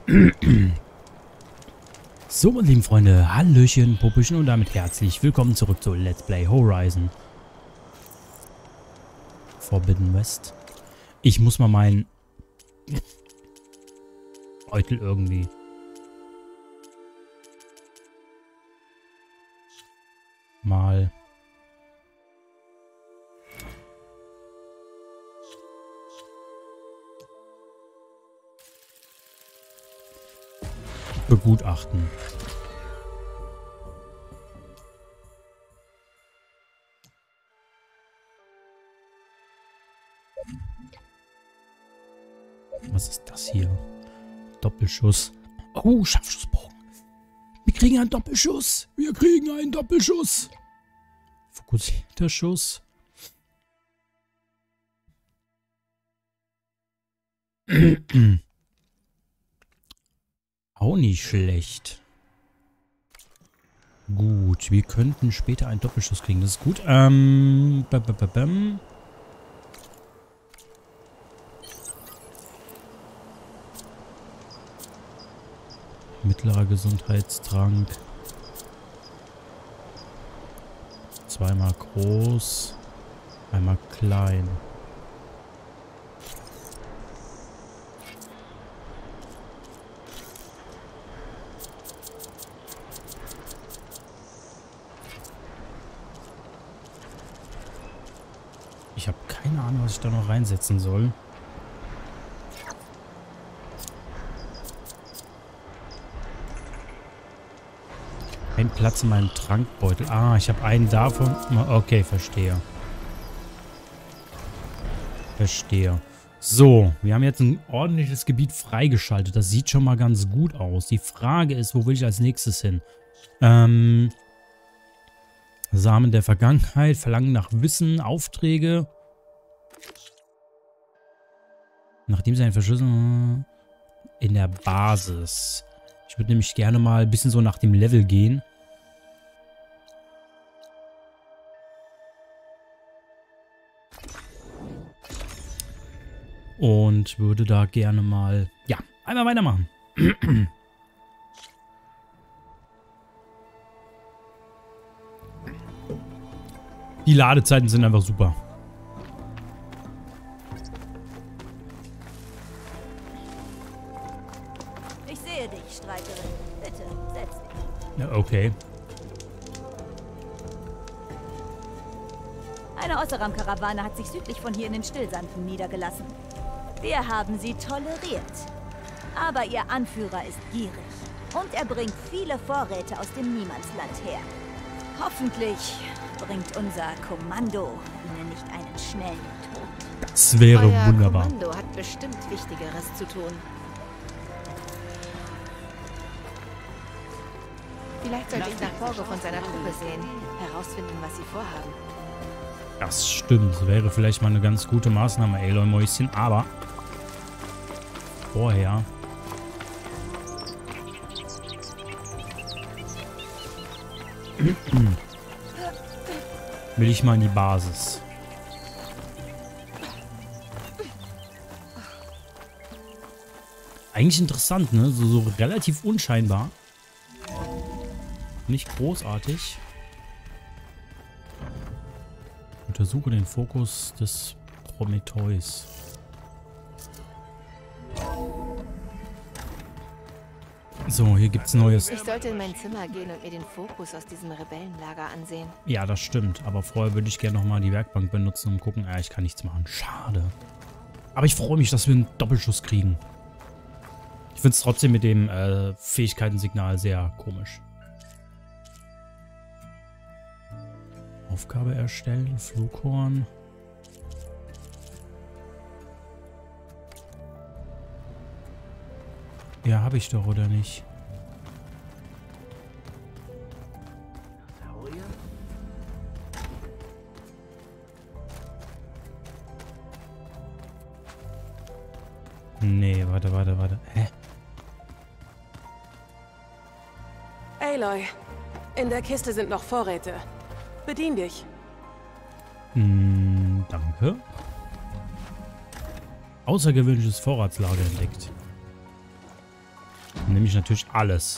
So, meine lieben Freunde, Hallöchen, Popöchen und damit herzlich willkommen zurück zu Let's Play Horizon Forbidden West. Ich muss mal meinen Beutel irgendwie... mal... begutachten. Was ist das hier? Doppelschuss. Oh, Scharfschussbogen. Wir kriegen einen Doppelschuss. Wir kriegen einen Doppelschuss. Fokussierter Schuss. Auch nicht schlecht. Gut, wir könnten später einen Doppelschuss kriegen. Das ist gut. Mittlerer Gesundheitstrank. Zweimal groß. Einmal klein. Ich habe keine Ahnung, was ich da noch reinsetzen soll. Ein Platz in meinem Trankbeutel. Ah, ich habe einen davon. Okay, verstehe. Verstehe. So, wir haben jetzt ein ordentliches Gebiet freigeschaltet. Das sieht schon mal ganz gut aus. Die Frage ist, wo will ich als nächstes hin? Samen der Vergangenheit, Verlangen nach Wissen, Aufträge. Nachdem sie ein Verschlüsselung in der Basis. Ich würde nämlich gerne mal ein bisschen so nach dem Level gehen. Und würde da gerne mal, ja, einmal weitermachen. Die Ladezeiten sind einfach super. Ich sehe dich, Streiterin. Bitte, setz dich. Ja, okay. Eine Osseram-Karawane hat sich südlich von hier in den Stillsanden niedergelassen. Wir haben sie toleriert. Aber ihr Anführer ist gierig. Und er bringt viele Vorräte aus dem Niemandsland her. Hoffentlich bringt unser Kommando ihnen nicht einen schnellen Tod. Das wäre Euer wunderbar. Kommando hat bestimmt Wichtigeres zu tun. Vielleicht sollte ich nach Borgo von seiner Truppe sehen. Herausfinden, was sie vorhaben. Das stimmt. Wäre vielleicht mal eine ganz gute Maßnahme, Aloy Mäuschen. Aber vorher will ich mal in die Basis. Eigentlich interessant, ne? So relativ unscheinbar. Nicht großartig. Untersuche den Fokus des Prometheus. So, hier gibt's Neues. Ich sollte in mein Zimmer gehen und mir den Fokus aus diesem Rebellenlager ansehen. Ja, das stimmt. Aber vorher würde ich gerne nochmal die Werkbank benutzen und gucken. Ich kann nichts machen. Schade. Aber ich freue mich, dass wir einen Doppelschuss kriegen. Ich finde es trotzdem mit dem Fähigkeitensignal sehr komisch. Aufgabe erstellen, Flughorn. Ja, habe ich doch, oder nicht? Nee, warte. Hä? Aloy, in der Kiste sind noch Vorräte. Bedien dich. Danke. Außergewöhnliches Vorratslager entdeckt. Dann nehme ich natürlich alles.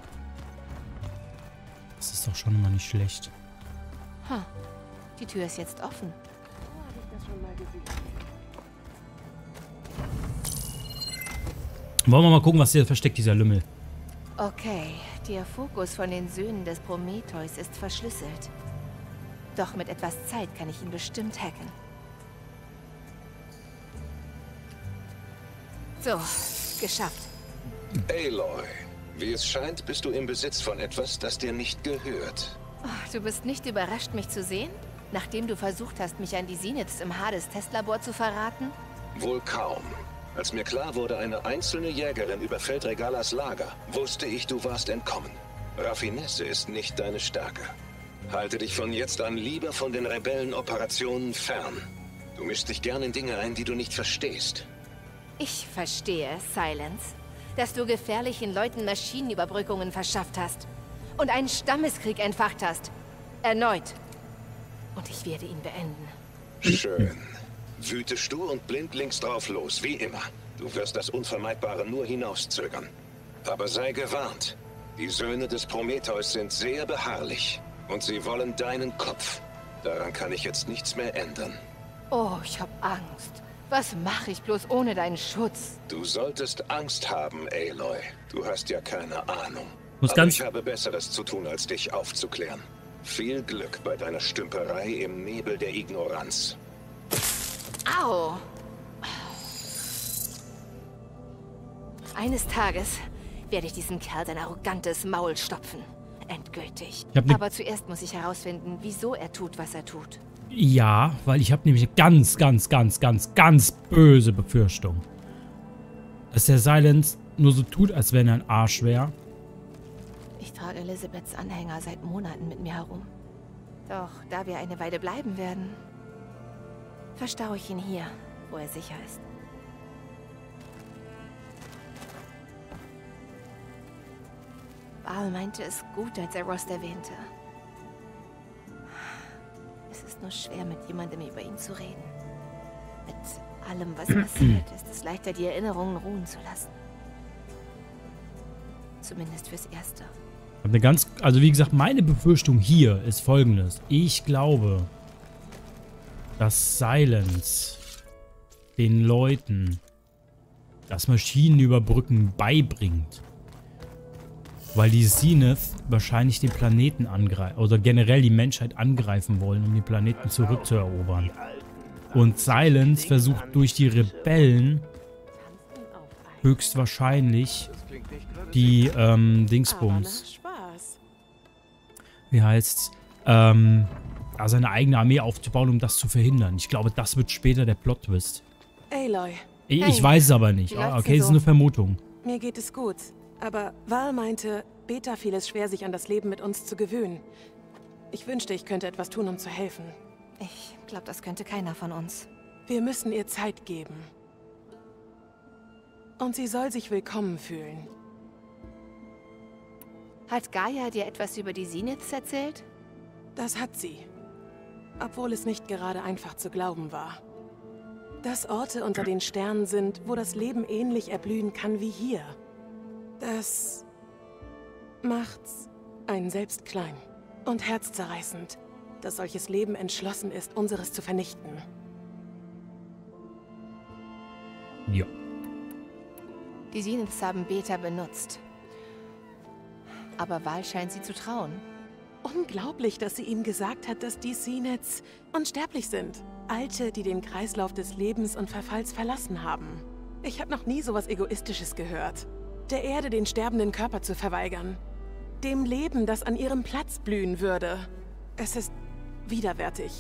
Das ist doch schon immer nicht schlecht. Ha, die Tür ist jetzt offen. Wollen wir mal gucken, was hier versteckt, dieser Lümmel. Okay, der Fokus von den Söhnen des Prometheus ist verschlüsselt. Doch mit etwas Zeit kann ich ihn bestimmt hacken. So, geschafft. Aloy, wie es scheint, bist du im Besitz von etwas, das dir nicht gehört. Oh, du bist nicht überrascht, mich zu sehen? Nachdem du versucht hast, mich an die Zeniths im Hades-Testlabor zu verraten? Wohl kaum. Als mir klar wurde, eine einzelne Jägerin überfällt Regalas Lager, wusste ich, du warst entkommen. Raffinesse ist nicht deine Stärke. Halte dich von jetzt an lieber von den Rebellenoperationen fern. Du mischst dich gern in Dinge ein, die du nicht verstehst. Ich verstehe, Silence, dass du gefährlichen Leuten Maschinenüberbrückungen verschafft hast und einen Stammeskrieg entfacht hast. Erneut. Und ich werde ihn beenden. Schön. Wüte stur und blindlings drauf los, wie immer. Du wirst das Unvermeidbare nur hinauszögern. Aber sei gewarnt. Die Söhne des Prometheus sind sehr beharrlich. Und sie wollen deinen Kopf. Daran kann ich jetzt nichts mehr ändern. Oh, ich hab Angst. Was mache ich bloß ohne deinen Schutz? Du solltest Angst haben, Aloy. Du hast ja keine Ahnung. Muss Aber ganz ich habe Besseres zu tun, als dich aufzuklären. Viel Glück bei deiner Stümperei im Nebel der Ignoranz. Au! Eines Tages werde ich diesem Kerl sein arrogantes Maul stopfen. Endgültig. Aber zuerst muss ich herausfinden, wieso er tut, was er tut. Ja, weil ich habe nämlich eine ganz böse Befürchtung. Dass der Silence nur so tut, als wenn er ein Arsch wäre. Ich trage Elizabeths Anhänger seit Monaten mit mir herum. Doch da wir eine Weile bleiben werden, verstaue ich ihn hier, wo er sicher ist. Baal meinte es gut, als er Rost erwähnte. Es ist nur schwer, mit jemandem über ihn zu reden. Mit allem, was passiert, ist es leichter, die Erinnerungen ruhen zu lassen. Zumindest fürs Erste. Also wie gesagt, meine Befürchtung hier ist folgendes. Ich glaube, dass Silence den Leuten das Maschinenüberbrücken beibringt. Weil die Zenith wahrscheinlich den Planeten angreifen oder generell die Menschheit angreifen wollen, um den Planeten zurückzuerobern. Und Silence versucht durch die Rebellen höchstwahrscheinlich die Dingsbums. Wie heißt's? Seine eigene Armee aufzubauen, um das zu verhindern. Ich glaube, das wird später der Plot-Twist. Aloy. Ich weiß es aber nicht. Okay, das ist eine Vermutung. Mir geht es gut. Aber Val meinte, Beta fiel es schwer, sich an das Leben mit uns zu gewöhnen. Ich wünschte, ich könnte etwas tun, um zu helfen. Ich glaube, das könnte keiner von uns. Wir müssen ihr Zeit geben. Und sie soll sich willkommen fühlen. Hat Gaia dir etwas über die Zeniths erzählt? Das hat sie. Obwohl es nicht gerade einfach zu glauben war. Dass Orte unter den Sternen sind, wo das Leben ähnlich erblühen kann wie hier. Das macht's einen selbst klein und herzzerreißend, dass solches Leben entschlossen ist, unseres zu vernichten. Ja. Die Zeniths haben Beta benutzt. Aber Val scheint sie zu trauen. Unglaublich, dass sie ihm gesagt hat, dass die Zeniths unsterblich sind. Alte, die den Kreislauf des Lebens und Verfalls verlassen haben. Ich habe noch nie sowas Egoistisches gehört. Der Erde den sterbenden Körper zu verweigern. Dem Leben, das an ihrem Platz blühen würde. Es ist widerwärtig.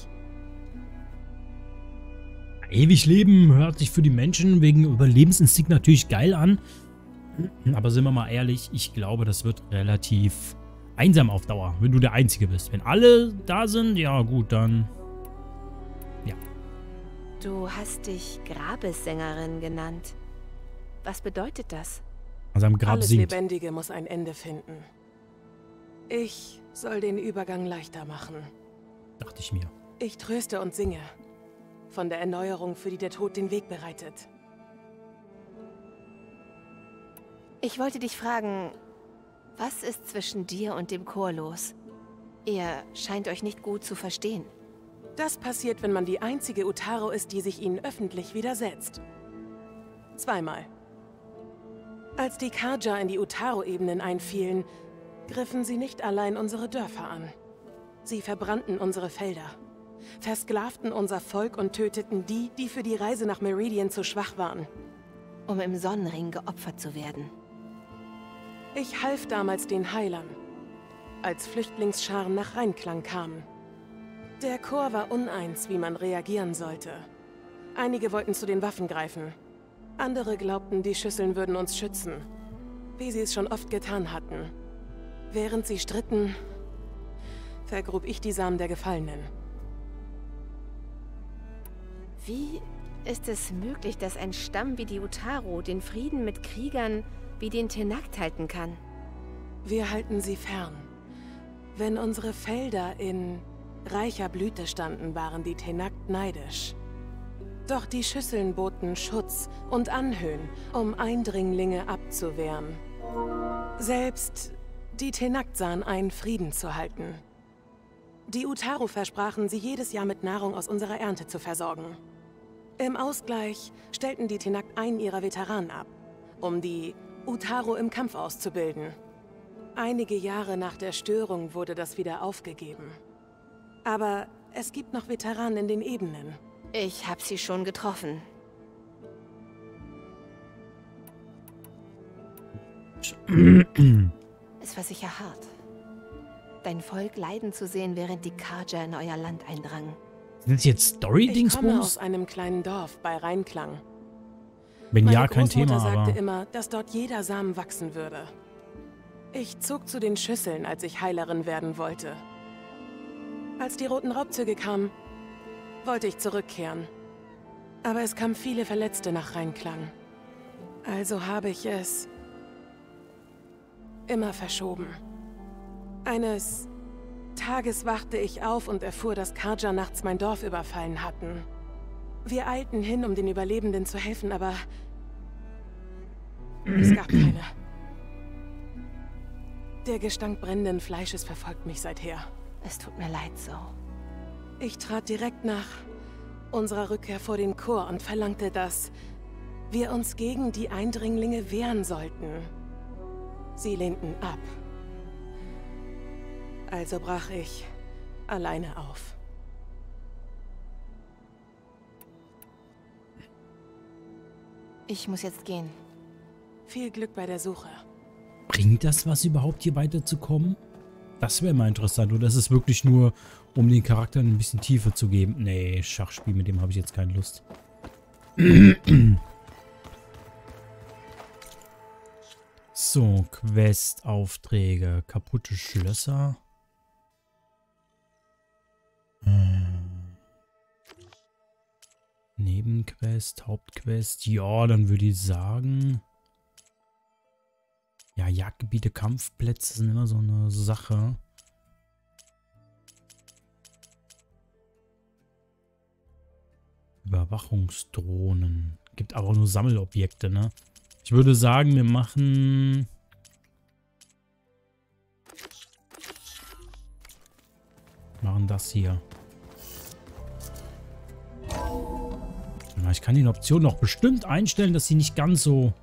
Ewig leben hört sich für die Menschen wegen Überlebensinstinkt natürlich geil an. Aber sind wir mal ehrlich, ich glaube, das wird relativ einsam auf Dauer, wenn du der Einzige bist. Wenn alle da sind, ja gut, dann... Ja. Du hast dich Grabessängerin genannt. Was bedeutet das? Also am Grab Alles singt. Lebendige muss ein Ende finden. Ich soll den Übergang leichter machen. Dachte ich mir. Ich tröste und singe. Von der Erneuerung, für die der Tod den Weg bereitet. Ich wollte dich fragen, was ist zwischen dir und dem Chor los? Ihr scheint euch nicht gut zu verstehen. Das passiert, wenn man die einzige Utaro ist, die sich ihnen öffentlich widersetzt. Zweimal. Als die Carja in die Utaro-Ebenen einfielen, griffen sie nicht allein unsere Dörfer an. Sie verbrannten unsere Felder, versklavten unser Volk und töteten die, die für die Reise nach Meridian zu schwach waren. Um im Sonnenring geopfert zu werden. Ich half damals den Heilern, als Flüchtlingsscharen nach Reinklang kamen. Der Chor war uneins, wie man reagieren sollte. Einige wollten zu den Waffen greifen. Andere glaubten, die Schüsseln würden uns schützen, wie sie es schon oft getan hatten. Während sie stritten, vergrub ich die Samen der Gefallenen. Wie ist es möglich, dass ein Stamm wie die Utaro den Frieden mit Kriegern wie den Tenakt halten kann? Wir halten sie fern. Wenn unsere Felder in reicher Blüte standen, waren die Tenakt neidisch. Doch die Schüsseln boten Schutz und Anhöhen, um Eindringlinge abzuwehren. Selbst die Tenakt sahen ein, Frieden zu halten. Die Utaro versprachen, sie jedes Jahr mit Nahrung aus unserer Ernte zu versorgen. Im Ausgleich stellten die Tenakt einen ihrer Veteranen ab, um die Utaro im Kampf auszubilden. Einige Jahre nach der Störung wurde das wieder aufgegeben. Aber es gibt noch Veteranen in den Ebenen. Ich habe sie schon getroffen. Es war sicher hart, dein Volk leiden zu sehen, während die Carja in euer Land eindrangen. Sind das jetzt Ich komme Story-Dingsbums? aus einem kleinen Dorf bei Reinklang. Wenn Meine ja, kein Thema, Großmutter sagte aber... immer, dass dort jeder Samen wachsen würde. Ich zog zu den Schüsseln, als ich Heilerin werden wollte. Als die roten Raubzüge kamen, wollte ich zurückkehren. Aber es kamen viele Verletzte nach Reinklang. Also habe ich es immer verschoben. Eines Tages wachte ich auf und erfuhr, dass Carja nachts mein Dorf überfallen hatten. Wir eilten hin, um den Überlebenden zu helfen, aber es gab keine. Der Gestank brennenden Fleisches verfolgt mich seither. Es tut mir leid so. Ich trat direkt nach unserer Rückkehr vor den Chor und verlangte, dass wir uns gegen die Eindringlinge wehren sollten. Sie lehnten ab. Also brach ich alleine auf. Ich muss jetzt gehen. Viel Glück bei der Suche. Bringt das was überhaupt, hier weiterzukommen? Das wäre mal interessant. Oder ist es wirklich nur, um den Charakteren ein bisschen Tiefe zu geben? Nee, Schachspiel, mit dem habe ich jetzt keine Lust. So, Quest-Aufträge. Kaputte Schlösser. Nebenquest, Hauptquest. Ja, dann würde ich sagen... Ja, Jagdgebiete, Kampfplätze sind immer so eine Sache. Überwachungsdrohnen. Gibt aber nur Sammelobjekte, ne? Ich würde sagen, wir machen... das hier. Ja, ich kann die Option noch bestimmt einstellen, dass sie nicht ganz so...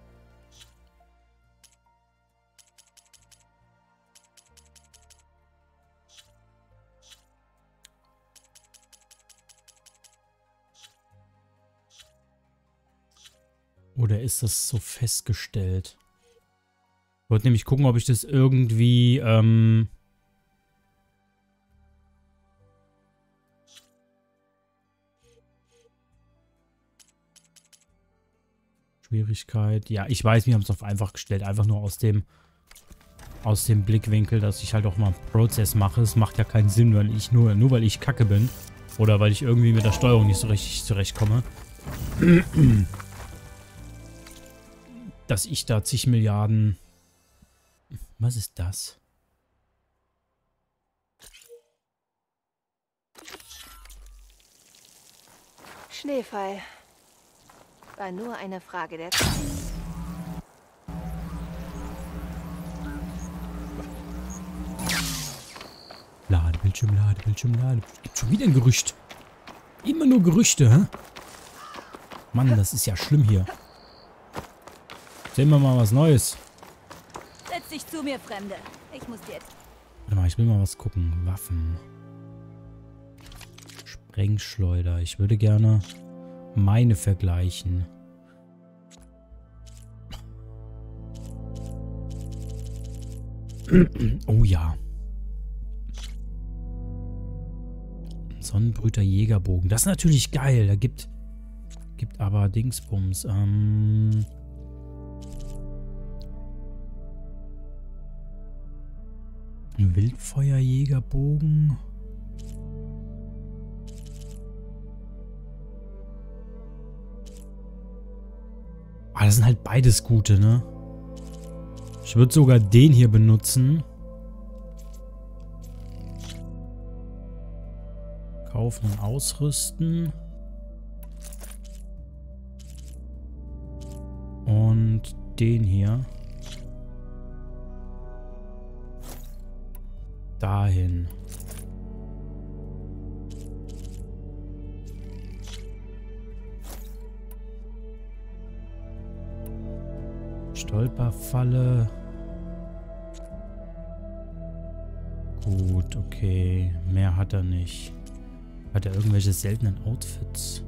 Oder ist das so festgestellt? Ich wollte nämlich gucken, ob ich das irgendwie, Schwierigkeit. Ja, ich weiß, wir haben es auf einfach gestellt. Einfach nur aus dem Blickwinkel, dass ich halt auch mal Prozess mache. Es macht ja keinen Sinn, weil ich nur weil ich kacke bin. Oder weil ich irgendwie mit der Steuerung nicht so richtig zurechtkomme. Dass ich da zig Milliarden... Was ist das? Schneefall. War nur eine Frage der Zeit. Bildschirmlade. Gibt schon wieder ein Gerücht. Immer nur Gerüchte, hä? Mann, das ist ja schlimm hier. Sehen wir mal was Neues. Setz dich zu mir, Fremde. Ich muss dir... Warte mal, ich will mal was gucken. Waffen. Sprengschleuder. Ich würde gerne meine vergleichen. Oh ja. Sonnenbrüter Jägerbogen. Das ist natürlich geil. Da gibt aber Dingsbums. Wildfeuerjägerbogen. Ah, das sind halt beides gute, ne? Ich würde sogar den hier benutzen. Kaufen und ausrüsten. Und den hier. Dahin. Stolperfalle. Gut, okay. Mehr hat er nicht. Hat er irgendwelche seltenen Outfits?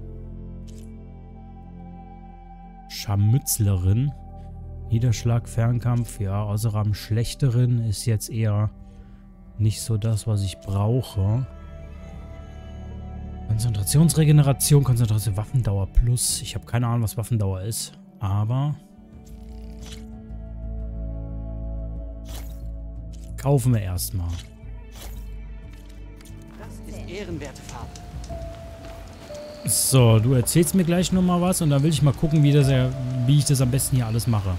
Scharmützlerin. Niederschlag, Fernkampf. Ja, außer am schlechteren ist jetzt eher nicht so das, was ich brauche. Konzentrationsregeneration, Konzentration, Waffendauer plus. Ich habe keine Ahnung, was Waffendauer ist. Aber kaufen wir erstmal. Das ist ehrenwerte Farbe. So, du erzählst mir gleich nochmal was und dann will ich mal gucken, wie ich das am besten hier alles mache.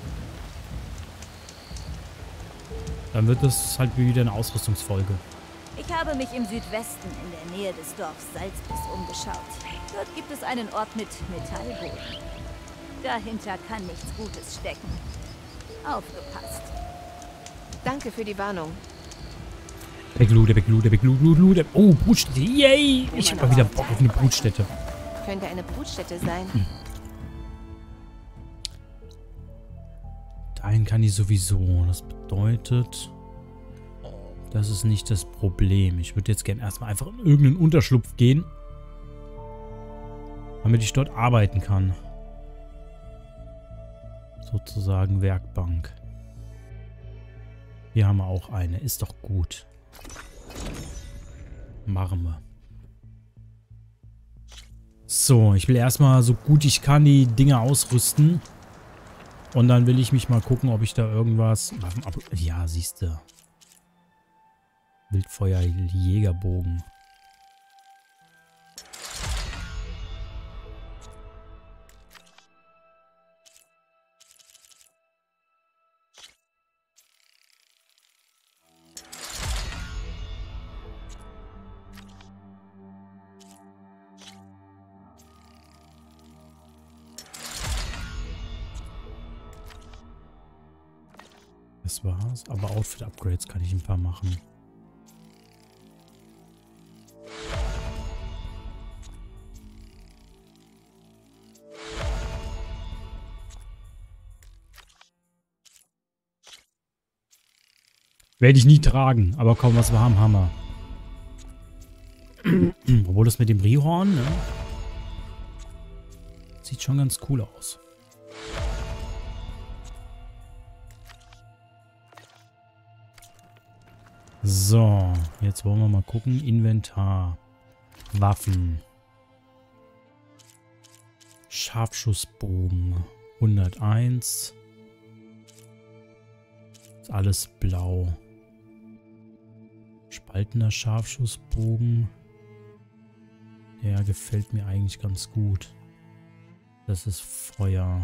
Dann wird das halt wieder eine Ausrüstungsfolge. Ich habe mich im Südwesten in der Nähe des Dorfs Salzbiss umgeschaut. Dort gibt es einen Ort mit Metallboden. Dahinter kann nichts Gutes stecken. Aufgepasst. Danke für die Warnung. Beglute. Oh, Brutstätte. Yay! Ich habe mal wieder Bock auf eine Brutstätte. Könnte eine Brutstätte sein. Dahin kann ich sowieso. Das bedeutet, das ist nicht das Problem. Ich würde jetzt gerne erstmal einfach in irgendeinen Unterschlupf gehen, damit ich dort arbeiten kann. Sozusagen Werkbank. Hier haben wir auch eine. Ist doch gut. Machen wir. So, ich will erstmal so gut ich kann die Dinge ausrüsten. Und dann will ich mich mal gucken, ob ich da irgendwas... Ja, siehst du. Wildfeuerjägerbogen. Das war's. Aber Outfit-Upgrades kann ich ein paar machen. Werde ich nie tragen, aber kaum was wir haben, haben wir. Obwohl das mit dem Rehhorn, ne? Sieht schon ganz cool aus. So, jetzt wollen wir mal gucken. Inventar. Waffen. Scharfschussbogen. 101. Ist alles blau. Spaltender Scharfschussbogen. Der gefällt mir eigentlich ganz gut. Das ist Feuer.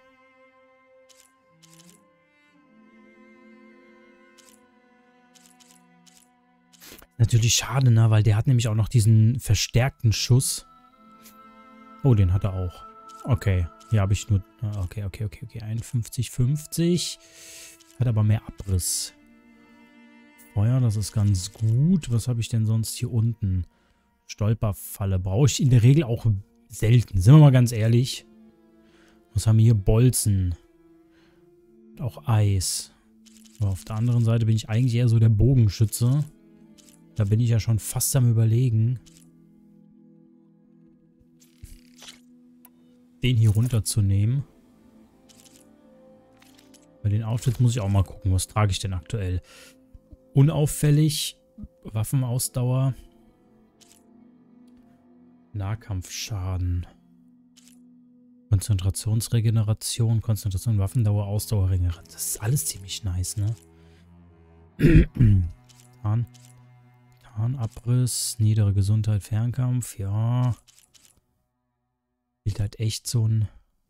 Natürlich schade, ne? Weil der hat nämlich auch noch diesen verstärkten Schuss. Oh, den hat er auch. Okay. Hier habe ich nur... Okay. 51, 50. Hat aber mehr Abriss. Feuer, das ist ganz gut. Was habe ich denn sonst hier unten? Stolperfalle brauche ich in der Regel auch selten. Sind wir mal ganz ehrlich. Was haben wir hier? Bolzen. Und auch Eis. Aber auf der anderen Seite bin ich eigentlich eher so der Bogenschütze. Da bin ich ja schon fast am Überlegen, den hier runterzunehmen. Bei den Outfits muss ich auch mal gucken, was trage ich denn aktuell. Unauffällig, Waffenausdauer, Nahkampfschaden, Konzentrationsregeneration, Konzentration, Waffendauer, Ausdauerringe. Das ist alles ziemlich nice, ne? Tarnabriss, niedere Gesundheit, Fernkampf, ja. Fehlt halt echt so ein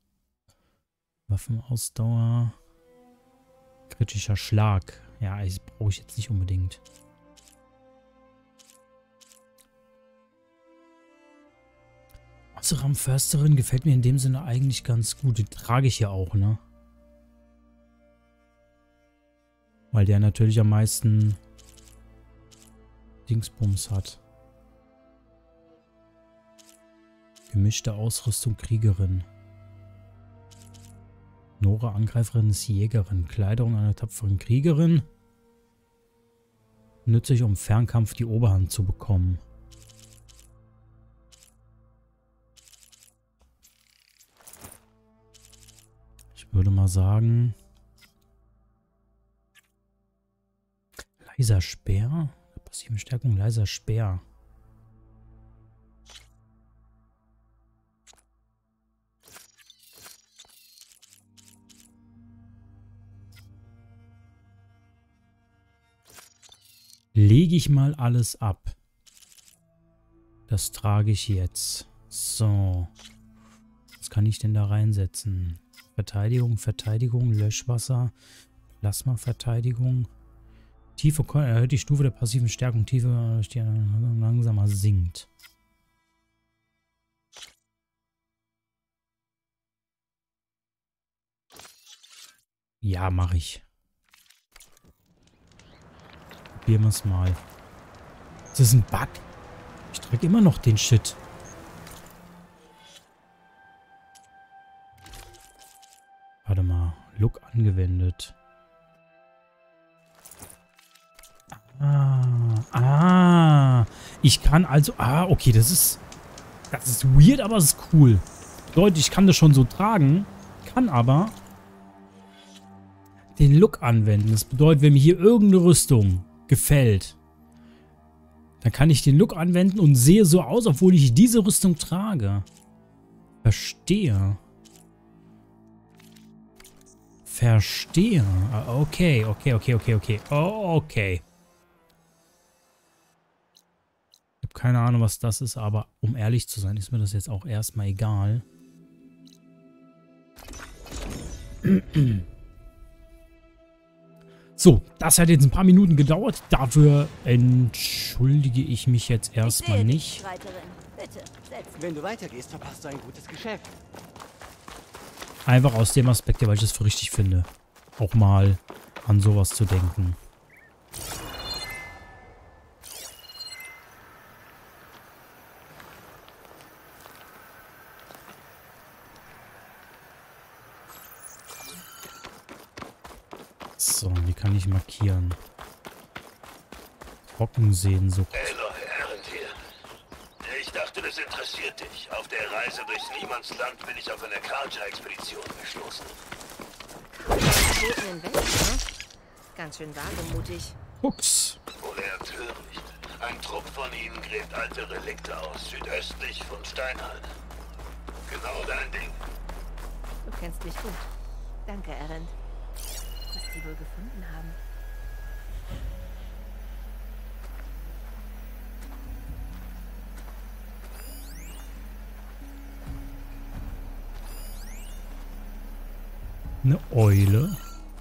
Waffenausdauer. Kritischer Schlag. Ja, das brauche ich jetzt nicht unbedingt. Außerdem Försterin gefällt mir in dem Sinne eigentlich ganz gut. Die trage ich ja auch, ne? Weil der natürlich am meisten Dingsbums hat. Gemischte Ausrüstung Kriegerin. Nora Angreiferin ist Jägerin. Kleidung einer tapferen Kriegerin. Nützlich, um Fernkampf die Oberhand zu bekommen. Ich würde mal sagen... Leiser Speer? Passive Stärkung, leiser Speer. Lege ich mal alles ab. Das trage ich jetzt. So. Was kann ich denn da reinsetzen? Verteidigung, Verteidigung, Löschwasser, Plasma-Verteidigung. Tiefe erhöht die Stufe der passiven Stärkung. Tiefe langsamer sinkt. Ja, mache ich. Probieren wir es mal. Ist das ein Bug? Ich drücke immer noch den Shit. Warte mal. Look angewendet. Ich kann also... okay, das ist weird, aber es ist cool. Leute, ich kann das schon so tragen, kann aber den Look anwenden. Das bedeutet, wenn mir hier irgendeine Rüstung gefällt, dann kann ich den Look anwenden und sehe so aus, obwohl ich diese Rüstung trage. Verstehe. Verstehe. Okay. Oh, okay. Ich habe keine Ahnung, was das ist, aber um ehrlich zu sein, ist mir das jetzt auch erstmal egal. So, das hat jetzt ein paar Minuten gedauert. Dafür entschuldige ich mich jetzt erstmal nicht. Wenn du weitergehst, verpasst du ein gutes Geschäft. Einfach aus dem Aspekt, weil ich es für richtig finde, auch mal an sowas zu denken. So, die kann ich markieren. Trockensehnsucht. Aloy, Erend hier. Ich dachte, das interessiert dich. Auf der Reise durchs Niemandsland bin ich auf eine Karja-Expedition gestoßen. Toten in Westen, ne? Ganz schön wagemutig. Fuchs. Wohl eher töricht. Ein Trupp von ihnen gräbt alte Relikte aus, südöstlich von Steinhalde. Genau dein Ding. Du kennst mich gut. Danke, Erend. Was die wohl gefunden haben. Eine Eule.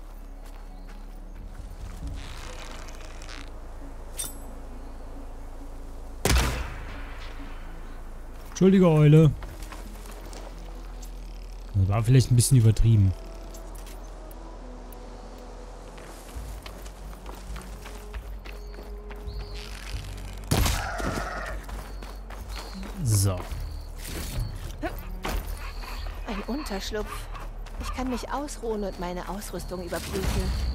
Entschuldige, Eule. Das war vielleicht ein bisschen übertrieben. So. Ein Unterschlupf. Ich kann mich ausruhen und meine Ausrüstung überprüfen.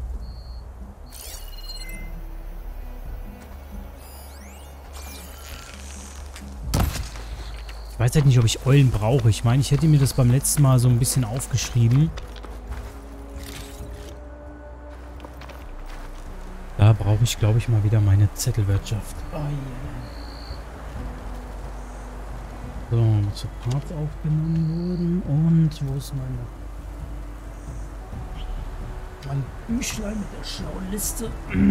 Ich weiß halt nicht, ob ich Eulen brauche. Ich meine, ich hätte mir das beim letzten Mal so ein bisschen aufgeschrieben. Da brauche ich, glaube ich, mal wieder meine Zettelwirtschaft. Oh, yeah. So, zu Parts aufgenommen wurden. Und wo ist mein Büchlein mit der schlauen Liste?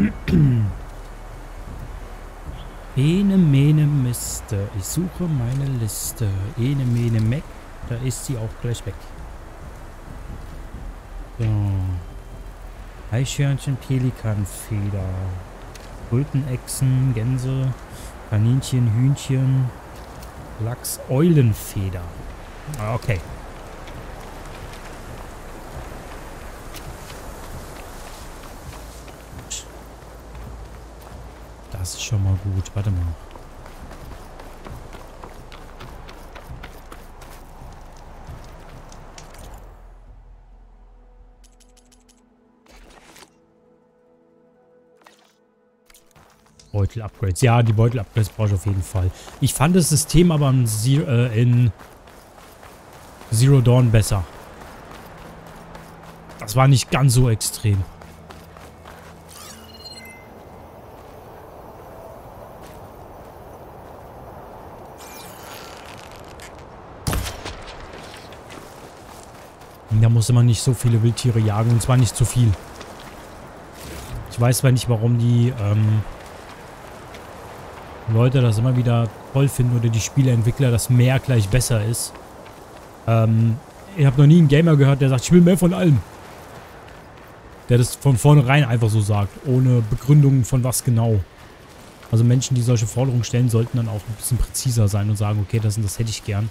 Ene, mene, Miste. Ich suche meine Liste. Ene, mene, Meck. Da ist sie auch gleich weg. So. Eichhörnchen, Pelikanfeder. Rötenechsen, Gänse, Kaninchen, Hühnchen, Lachs, Eulenfeder. Okay. Das ist schon mal gut. Warte mal. Beutel-Upgrades. Ja, die Beutel-Upgrades brauche ich auf jeden Fall. Ich fand das System aber in Zero Dawn besser. Das war nicht ganz so extrem. Da musste man nicht so viele Wildtiere jagen, und zwar nicht zu viel. Ich weiß zwar nicht, warum die Leute das immer wieder toll finden oder die Spieleentwickler, dass mehr gleich besser ist. Ich habe noch nie einen Gamer gehört, der sagt, ich will mehr von allem. Der das von vornherein einfach so sagt, ohne Begründung von was genau. Also Menschen, die solche Forderungen stellen, sollten dann auch ein bisschen präziser sein und sagen, okay, das und das hätte ich gern.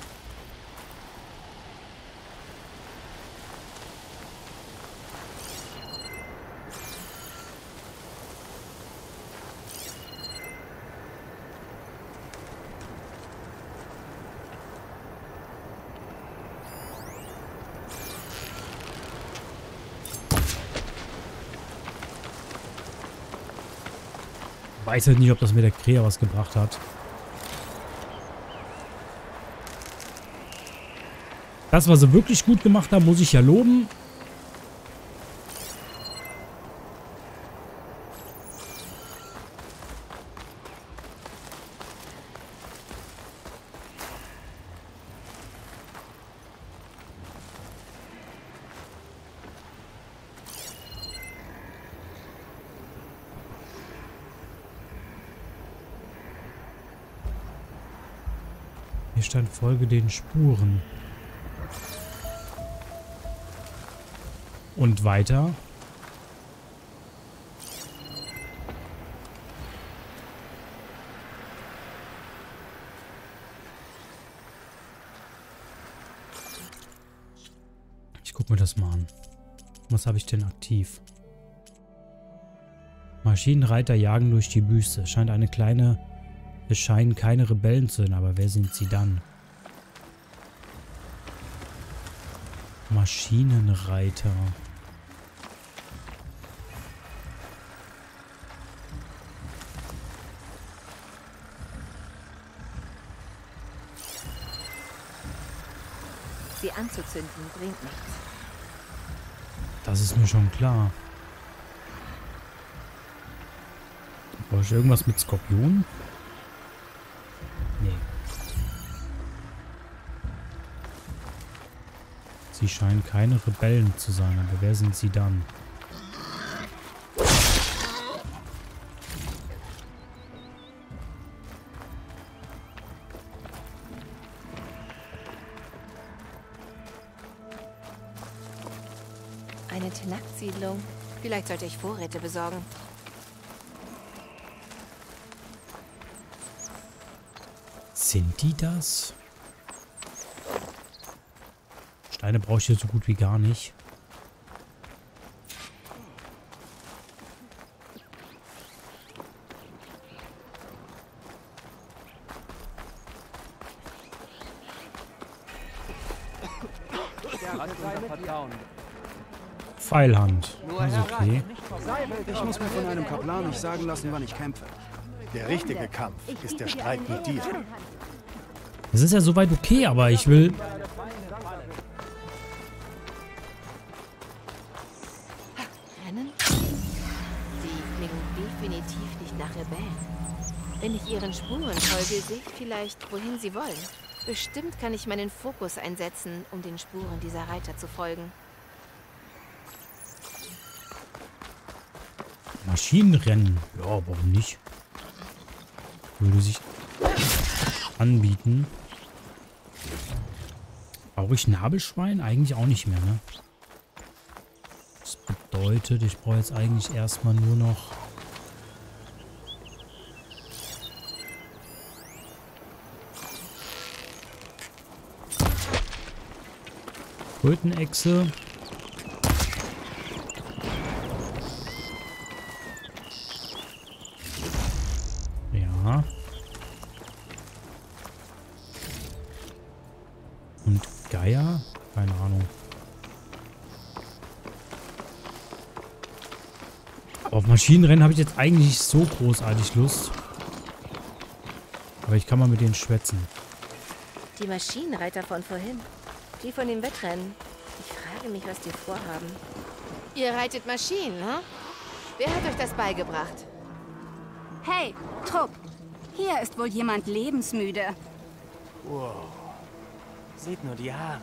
Ich weiß halt nicht, ob das mit der Krähe was gebracht hat. Das, was sie wirklich gut gemacht haben, muss ich ja loben. Hier stand, folge den Spuren. Und weiter. Ich guck mir das mal an. Was habe ich denn aktiv? Maschinenreiter jagen durch die Wüste. Es scheinen keine Rebellen zu sein, aber wer sind sie dann? Maschinenreiter. Sie anzuzünden bringt nichts. Das ist mir schon klar. Brauche ich irgendwas mit Skorpion? Nee. Sie scheinen keine Rebellen zu sein, aber wer sind sie dann? Eine Tenakt-Siedlung. Vielleicht sollte ich Vorräte besorgen. Sind die das? Steine brauche ich hier so gut wie gar nicht. Pfeilhand. Das ist okay. Ich muss mir von einem Kaplan nicht sagen lassen, wann ich kämpfe. Der richtige Kampf ist der Streit mit dir. Das ist ja soweit okay, aber ich will... Rennen? Sie klingen definitiv nicht nach Rebellen. Wenn ich ihren Spuren folge, sehe ich vielleicht, wohin sie wollen. Bestimmt kann ich meinen Fokus einsetzen, um den Spuren dieser Reiter zu folgen. Maschinenrennen. Ja, warum nicht? Würde sich anbieten. Brauche ich Nabelschwein? Eigentlich auch nicht mehr, ne? Das bedeutet, ich brauche jetzt eigentlich erstmal nur noch... Krötenechse. Ja. Und Geier? Keine Ahnung. Auf Maschinenrennen habe ich jetzt eigentlich nicht so großartig Lust. Aber ich kann mal mit denen schwätzen. Die Maschinenreiter von vorhin. Die von dem Wettrennen. Ich frage mich, was die vorhaben. Ihr reitet Maschinen, ne? Wer hat euch das beigebracht? Hey, Trupp. Hier ist wohl jemand lebensmüde. Wow. Seht nur die Haare.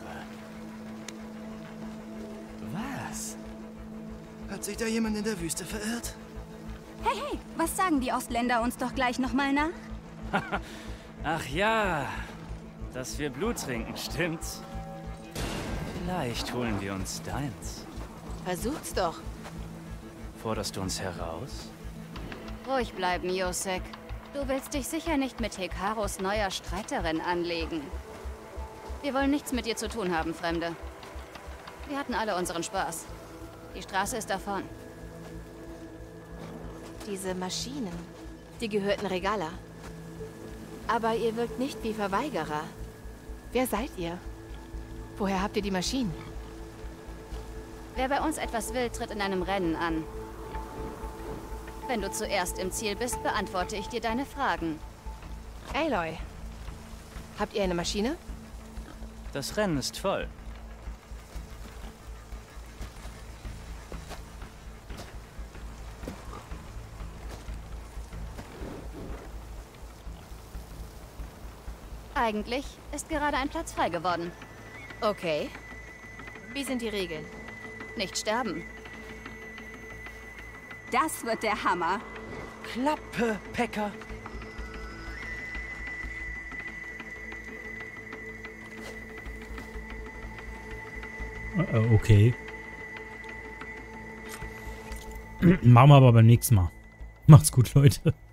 Was? Hat sich da jemand in der Wüste verirrt? Hey, hey, was sagen die Ostländer uns doch gleich nochmal nach? Ach ja, dass wir Blut trinken, stimmt's? Vielleicht holen wir uns deins. Versucht's doch. Forderst du uns heraus? Ruhig bleiben, Josek. Du willst dich sicher nicht mit Hekaros neuer Streiterin anlegen. Wir wollen nichts mit dir zu tun haben, Fremde. Wir hatten alle unseren Spaß. Die Straße ist davon. Diese Maschinen, die gehörten Regala. Aber ihr wirkt nicht wie Verweigerer. Wer seid ihr? Woher habt ihr die Maschinen? Wer bei uns etwas will, tritt in einem Rennen an. Wenn du zuerst im Ziel bist, beantworte ich dir deine Fragen. Aloy, habt ihr eine Maschine? Das Rennen ist voll. Eigentlich ist gerade ein Platz frei geworden. Okay. Wie sind die Regeln? Nicht sterben. Das wird der Hammer. Klappe, Pekka. Okay. Machen wir aber beim nächsten Mal. Macht's gut, Leute.